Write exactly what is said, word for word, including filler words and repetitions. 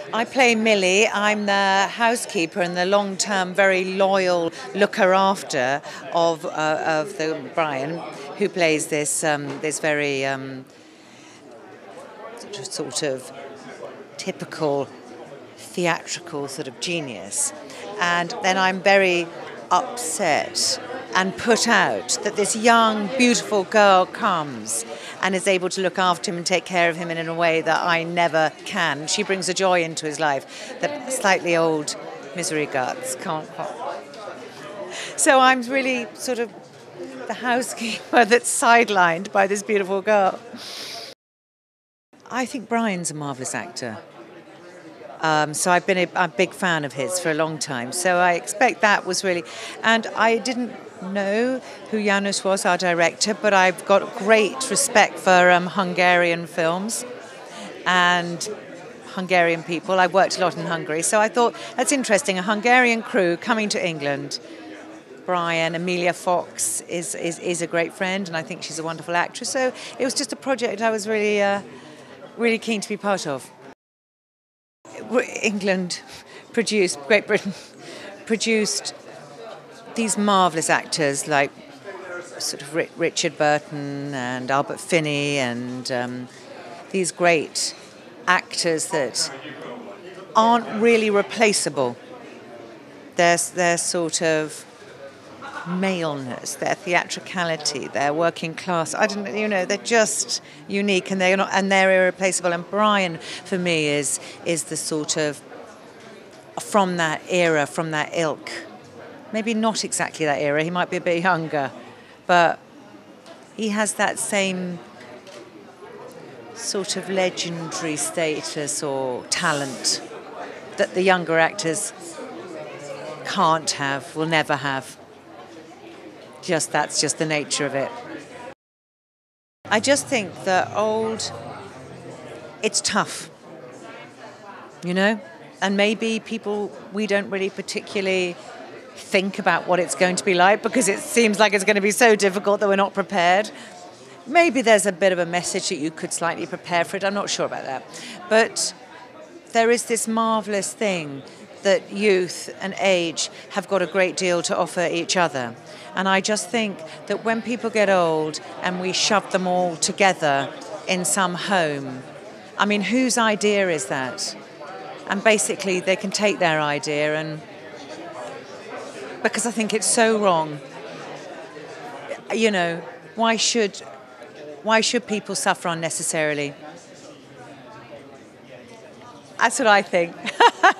I play Millie. I'm the housekeeper and the long-term, very loyal looker after of uh, of the Brian, who plays this um, this very um, sort of typical theatrical sort of genius. And then I'm very upset and put out that this young, beautiful girl comes and is able to look after him and take care of him in a way that I never can. She brings a joy into his life that slightly old misery guts can't quite. So I'm really sort of the housekeeper that's sidelined by this beautiful girl. I think Brian's a marvellous actor. Um, so I've been a, a big fan of his for a long time. So I expect that was really... And I didn't know who Janos was, our director, but I've got great respect for um, Hungarian films and Hungarian people. I've worked a lot in Hungary. So I thought, that's interesting, a Hungarian crew coming to England. Brian, Emilia Fox is, is, is a great friend, and I think she's a wonderful actress. So it was just a project I was really, uh, really keen to be part of. England produced, Great Britain produced these marvellous actors like sort of Richard Burton and Albert Finney and um, these great actors that aren't really replaceable. Their, their sort of maleness, their theatricality, their working class. I don't, you know, they're just unique and they're not, and they're irreplaceable. And Brian, for me, is is the sort of from that era, from that ilk. Maybe not exactly that era. He might be a bit younger, but he has that same sort of legendary status or talent that the younger actors can't have, will never have. Just that's just the nature of it. I just think that old, it's tough, you know? And maybe people, we don't really particularly think about what it's going to be like because it seems like it's going to be so difficult that we're not prepared. Maybe there's a bit of a message that you could slightly prepare for it. I'm not sure about that. But there is this marvellous thing that youth and age have got a great deal to offer each other. And I just think that when people get old and we shove them all together in some home, I mean, whose idea is that? And basically they can take their idea and... Because I think it's so wrong. You know, why should, why should people suffer unnecessarily? That's what I think.